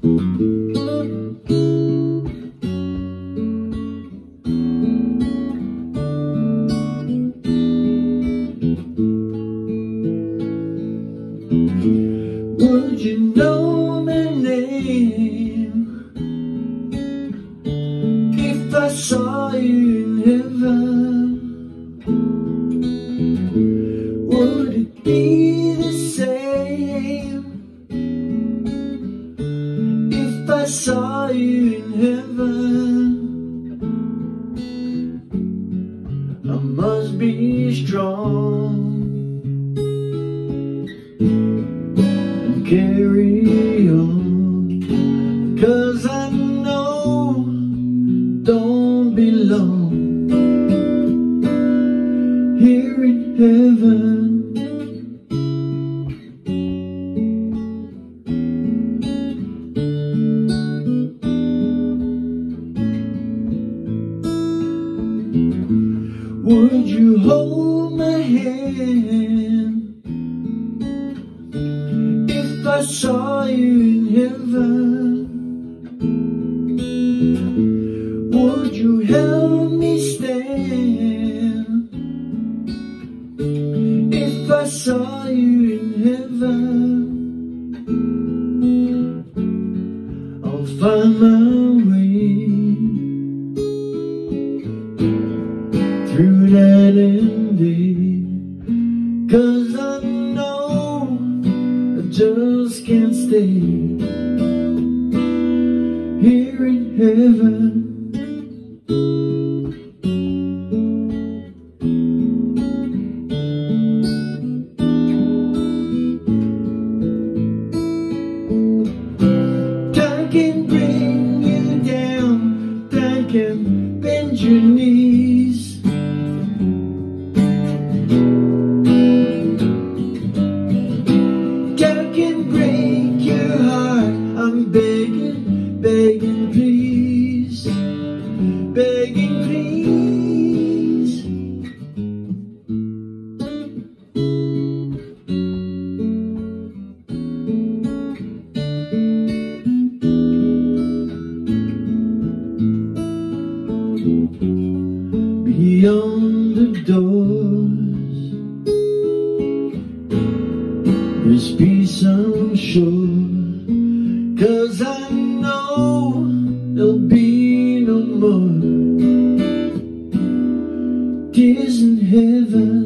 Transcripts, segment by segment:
Would you know my name if I saw you in heaven? Would it be the same if I saw you in heaven? I must be strong and carry on, 'cause I know don't belong here in heaven. Would you hold my hand if I saw you in heaven? Would you help me stand if I saw you in heaven? I'll find my way through that ending, 'cause I know I just can't stay here in heaven. Time can bring you down, time can bend your knees. Time can break your heart. I'm begging, begging please, begging please. Beyond the doors, there's peace I'm sure, 'cause I know there'll be no more tears in heaven.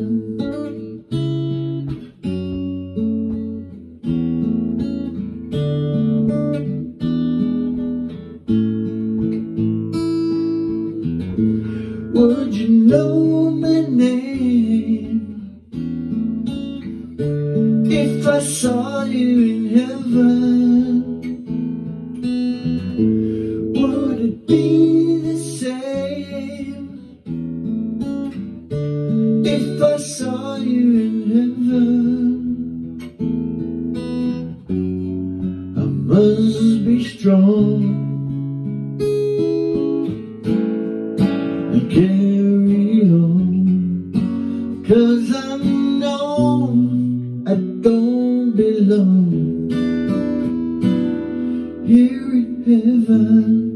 Would you know my name if I saw you in heaven? Would it be the same if I saw you in heaven? I must be strong and carry on, 'cause I know I don't belong here in heaven.